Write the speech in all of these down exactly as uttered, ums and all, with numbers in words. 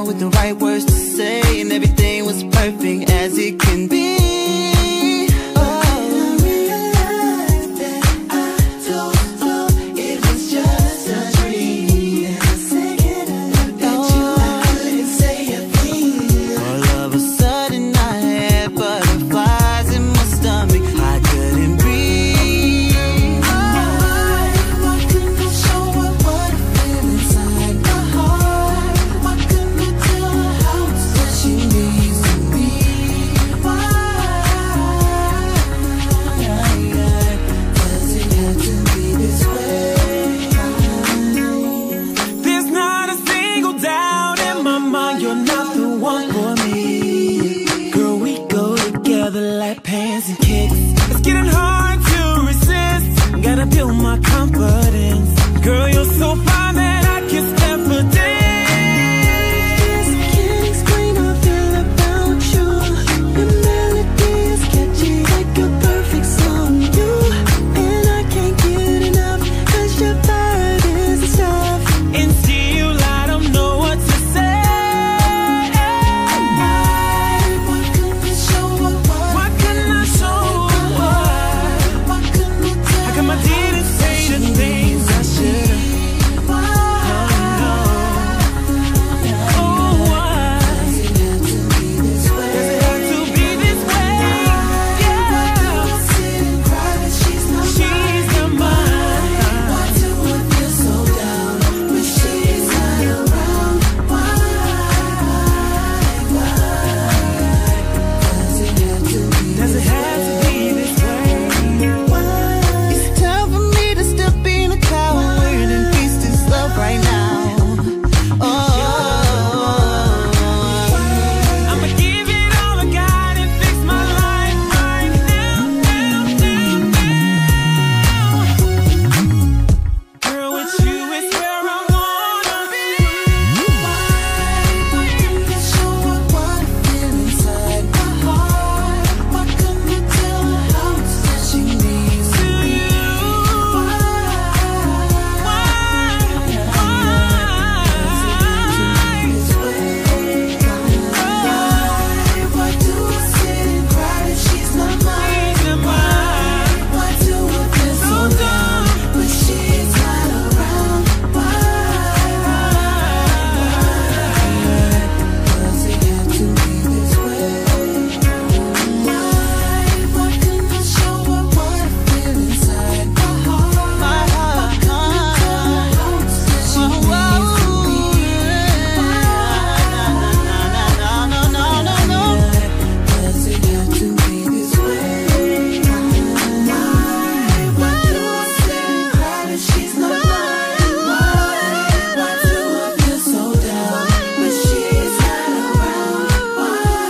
with the right words to say, and everything was perfect as it can be. Like pants and kicks, it's getting hard to resist. Gotta build my confidence. Girl, you're so fine that I can stand for days. Can't explain how I feel about you. Your melody is catchy like a perfect song. You and I can't get enough, 'cause your vibe is the stuff. And still I don't know what to say.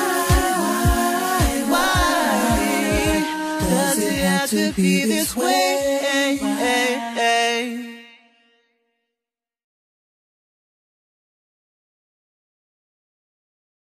To be this way.